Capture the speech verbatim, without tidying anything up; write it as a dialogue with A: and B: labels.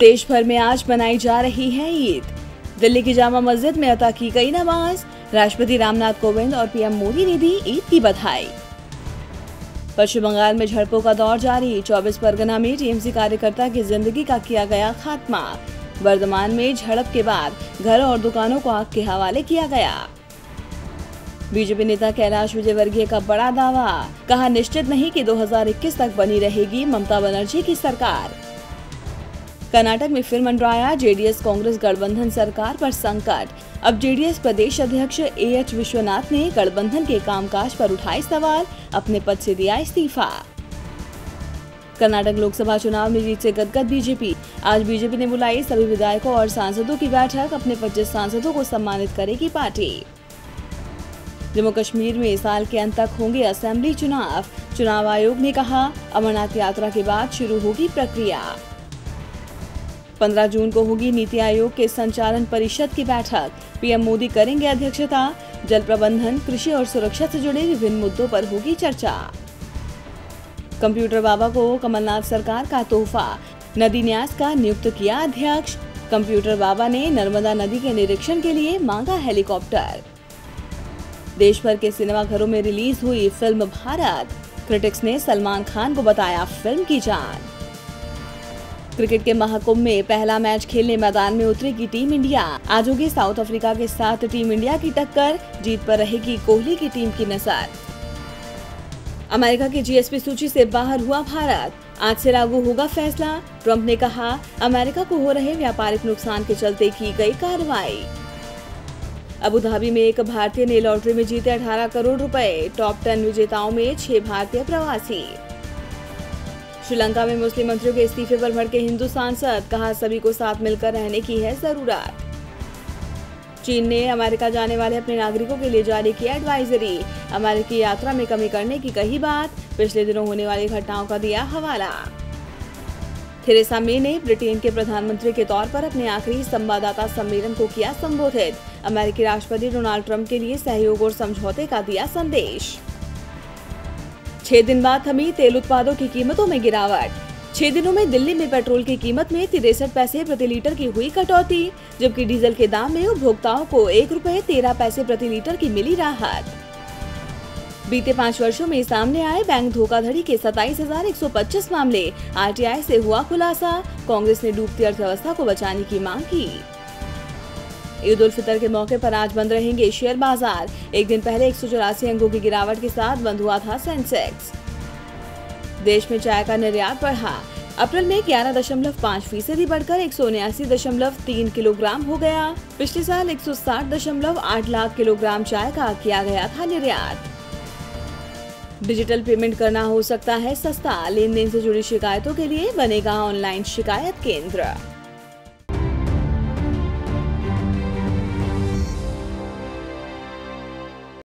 A: देश भर में आज मनाई जा रही है ईद। दिल्ली की जामा मस्जिद में अता की गई नमाज। राष्ट्रपति रामनाथ कोविंद और पीएम मोदी ने दी ईद की बधाई। पश्चिम बंगाल में झड़पों का दौर जारी। चौबीस परगना में टीएमसी कार्यकर्ता की जिंदगी का किया गया खात्मा। वर्धमान में झड़प के बाद घर और दुकानों को आग के हवाले किया गया। बीजेपी नेता कैलाश विजयवर्गीय का बड़ा दावा, कहा निश्चित नहीं कि दो हज़ार इक्कीस तक बनी रहेगी ममता बनर्जी की सरकार। कर्नाटक में फिर मंडराया जेडीएस कांग्रेस गठबंधन सरकार पर संकट। अब जेडीएस प्रदेश अध्यक्ष ए एच विश्वनाथ ने गठबंधन के कामकाज पर उठाए सवाल, अपने पद से दिया इस्तीफा। कर्नाटक लोकसभा चुनाव में जीत से गदगद बीजेपी। आज बीजेपी ने बुलाई सभी विधायकों और सांसदों की बैठक। अपने पच्चीस सांसदों को सम्मानित करेगी पार्टी। जम्मू कश्मीर में साल के अंत तक होंगे असेंबली चुनाव। चुनाव आयोग ने कहा अमरनाथ यात्रा के बाद शुरू होगी प्रक्रिया। पंद्रह जून को होगी नीति आयोग के संचालन परिषद की बैठक। पीएम मोदी करेंगे अध्यक्षता। जल प्रबंधन, कृषि और सुरक्षा से जुड़े विभिन्न मुद्दों पर होगी चर्चा। कंप्यूटर बाबा को कमलनाथ सरकार का तोहफा। नदी न्यास का नियुक्त किया अध्यक्ष। कंप्यूटर बाबा ने नर्मदा नदी के निरीक्षण के लिए मांगा हेलीकॉप्टर। देश भर के सिनेमाघरों में रिलीज हुई फिल्म भारत। क्रिटिक्स ने सलमान खान को बताया फिल्म की जान। क्रिकेट के महाकुंभ में पहला मैच खेलने मैदान में उतरेगी टीम इंडिया। आज होगी साउथ अफ्रीका के साथ टीम इंडिया की टक्कर। जीत पर रहेगी कोहली की टीम की नजर। अमेरिका की जीएसपी सूची से बाहर हुआ भारत। आज से लागू होगा फैसला। ट्रंप ने कहा अमेरिका को हो रहे व्यापारिक नुकसान के चलते की गई कार्रवाई। अबू धाबी में एक भारतीय ने लॉटरी में जीते अठारह करोड़ रुपए। टॉप टेन विजेताओं में छह भारतीय प्रवासी। श्रीलंका में मुस्लिम मंत्रियों के इस्तीफे पर भड़के हिंदू सांसद, कहा सभी को साथ मिलकर रहने की है जरूरत। चीन ने अमेरिका जाने वाले अपने नागरिकों के लिए जारी किया एडवाइजरी। अमेरिकी यात्रा में कमी करने की कही बात। पिछले दिनों होने वाली घटनाओं का दिया हवाला। थेरेसा मे ने ब्रिटेन के प्रधानमंत्री के तौर पर अपने आखिरी संवाददाता सम्मेलन को किया संबोधित। अमेरिकी राष्ट्रपति डोनाल्ड ट्रंप के लिए सहयोग और समझौते का दिया संदेश। छह दिन बाद थमी तेल उत्पादों की कीमतों में गिरावट। छह दिनों में दिल्ली में पेट्रोल की कीमत में तिरसठ पैसे प्रति लीटर की हुई कटौती, जबकि डीजल के दाम में उपभोक्ताओं को एक रुपए तेरह पैसे प्रति लीटर की मिली राहत। बीते पाँच वर्षों में सामने आए बैंक धोखाधड़ी के सताईस हजार एक सौ पच्चीस मामले। आरटीआई से हुआ खुलासा। कांग्रेस ने डूबती अर्थव्यवस्था को बचाने की मांग की। ईद उल फितर के मौके पर आज बंद रहेंगे शेयर बाजार। एक दिन पहले एक सौ चौरासी अंकों की गिरावट के साथ बंद हुआ था सेंसेक्स। देश में चाय का निर्यात बढ़ा। अप्रैल में ग्यारह दशमलव पाँच फीसदी बढ़कर एक सौ उन्यासी दशमलव तीन किलोग्राम हो गया। पिछले साल एक सौ साठ दशमलव आठ लाख किलोग्राम चाय का किया गया था निर्यात। डिजिटल पेमेंट करना हो सकता है सस्ता। लेन देन से जुड़ी शिकायतों के लिए बनेगा ऑनलाइन शिकायत केंद्र।